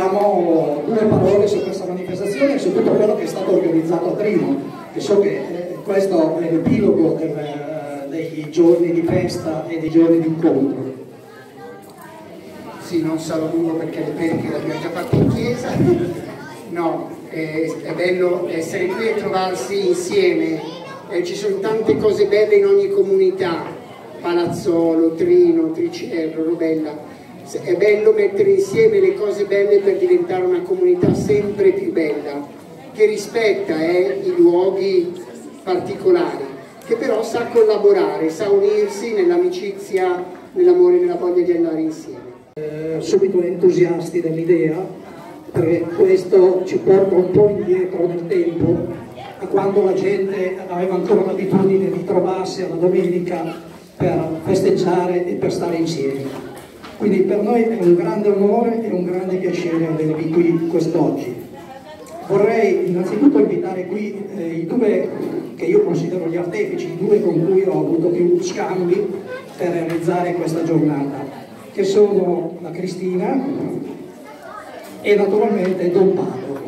diciamo due parole su questa manifestazione e su tutto quello che è stato organizzato a Trino, che so che questo è l'epilogo dei giorni di festa e dei giorni di incontro. Sì, non sarò lungo perché le prediche le abbiamo già fatte in chiesa. No, è bello essere qui e trovarsi insieme. Ci sono tante cose belle in ogni comunità, Palazzolo, Trino, Tricerro, Robella. È bello mettere insieme le cose belle per diventare una comunità sempre più bella, che rispetta i luoghi particolari, che però sa collaborare, sa unirsi nell'amicizia, nell'amore, nella voglia di andare insieme. Subito entusiasti dell'idea, perché questo ci porta un po' indietro nel tempo, a quando la gente aveva ancora l'abitudine di trovarsi alla domenica per festeggiare e per stare insieme. Quindi per noi è un grande onore e un grande piacere avervi qui quest'oggi. Vorrei innanzitutto invitare qui i due che io considero gli artefici, i due con cui ho avuto più scambi per realizzare questa giornata, che sono la Cristina e naturalmente Don Paolo.